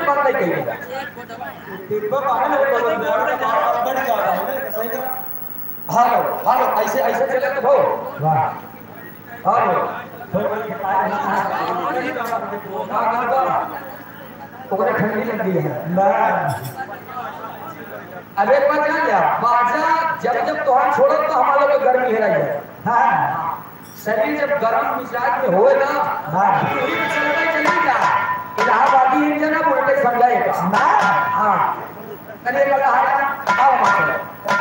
बात नहीं कही हेलो हेलो ऐसे ऐसे चले तो भाव हेलो ठंडी लगती है अब एक बात जान लिया बाजा जब जब तोहर छोड़ो तो हमारे को गर्मी है रही है हाँ शरीर जब गर्म मिजाज में होए ना चलता चली जा इलाहाबादी इंजन अब उल्टे समझाएगा ना हाँ करिए वाला आओ मास्टर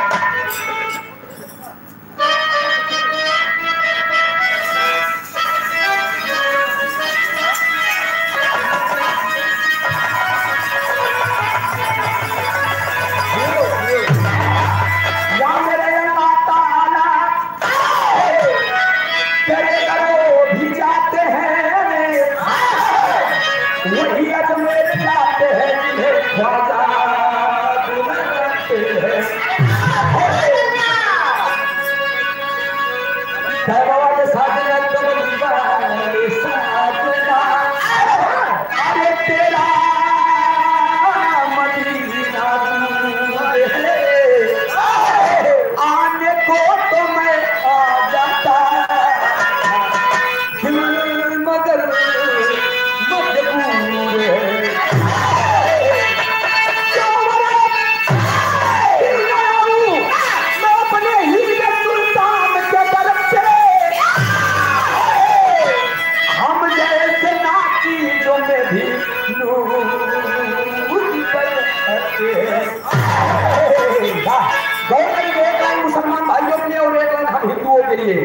मुसलमान भाइयों के लिए और एक लाइन हम हिंदुओं के लिए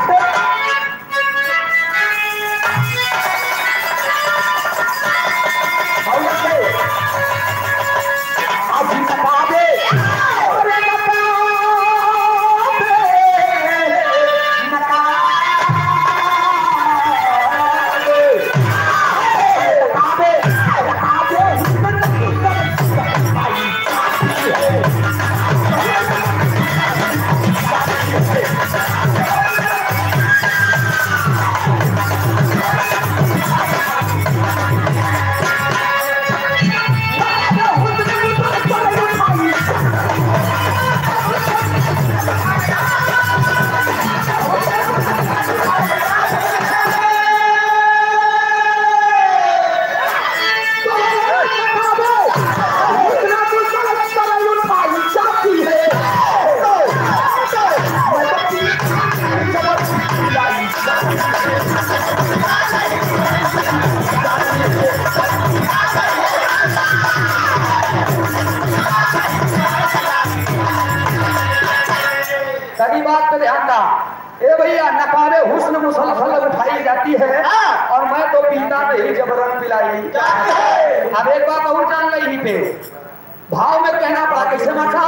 ए भैया नकारे हुस्न मुसलसल उठाई जाती है और मैं तो पीता नहीं जबरन पिलाई। अब एक बात और जान ली पे भाव में कहना पड़ा कैसे माता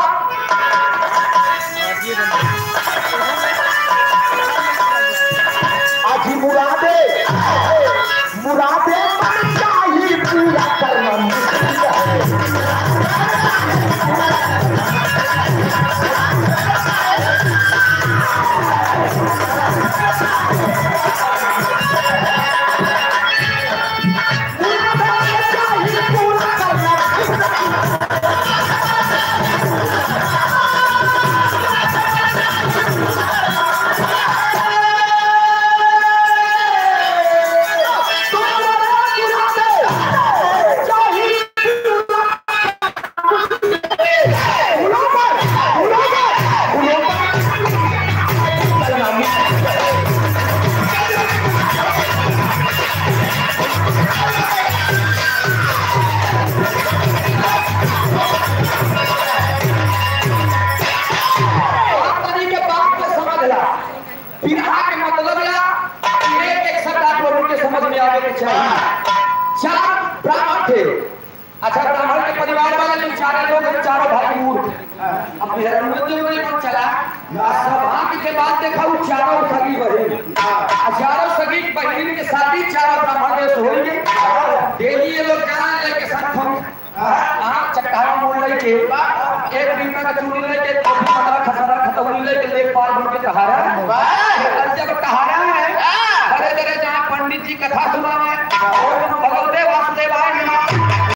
आजी मुरादे मुरादे चाहिए पूरा करना अच्छा ब्राह्मण के परिवार वाले चारों लोग चारों भाई मूर्ख अब चला सौभाग्य के बाद देखा वो चारों सगी बहन चारों सगी बहन के शादी चारों ब्राह्मण देश होंगे डेली ये लोग क्या लेके साथ चट्टान मोड़ लेके एक दिन का चूड़ी लेके खसरा खतौनी लेके ले पार भर के कहारा जब कहारा है अरे जहाँ पंडित जी कथा सुना है